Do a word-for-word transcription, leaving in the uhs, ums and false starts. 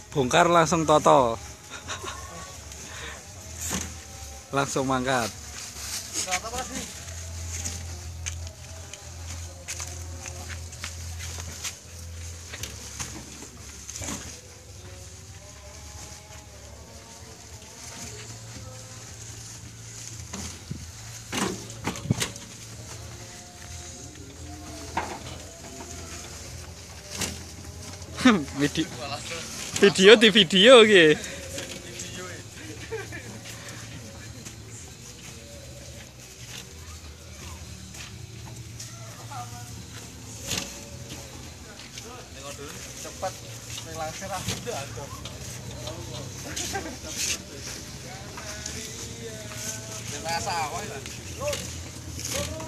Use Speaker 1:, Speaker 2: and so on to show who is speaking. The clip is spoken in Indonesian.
Speaker 1: Bongkar langsung toto. Langsung mangkat. video video di video gitu.
Speaker 2: Cepat langsung ada. Terasa apa ya?